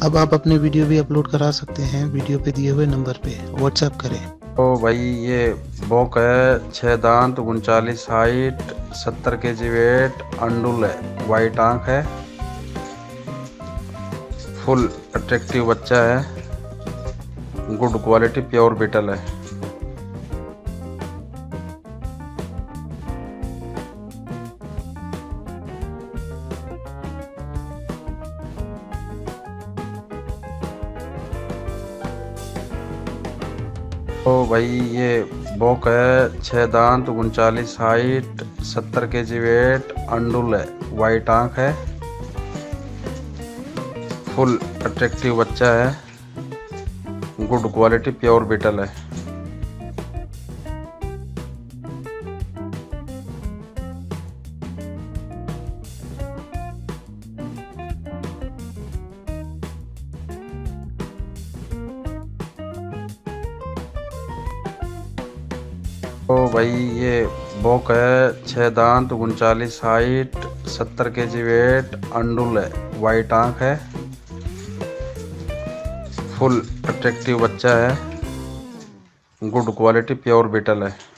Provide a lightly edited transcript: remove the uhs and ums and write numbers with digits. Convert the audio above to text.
अब आप अपने वीडियो भी अपलोड करा सकते हैं। वीडियो पे दिए हुए नंबर पे व्हाट्सएप करें। तो भाई ये बोक है, 6 दांत, 39 हाइट, 70 kg वेट, अंडुल है, वाइट आंख है, फुल अट्रैक्टिव बच्चा है, गुड क्वालिटी प्योर बीटल है। तो भाई ये बोक है, 6 दांत, 39 हाइट, 70 kg वेट, अंडुल है, वाइट आंख है, फुल अट्रैक्टिव बच्चा है, गुड क्वालिटी प्योर बीटल है। तो भाई ये बोक है, 6 दांत, 39 हाइट, 70 kg वेट, अंडुल है, वाइट आंख है, फुल अट्रैक्टिव बच्चा है, गुड क्वालिटी प्योर बीटल है।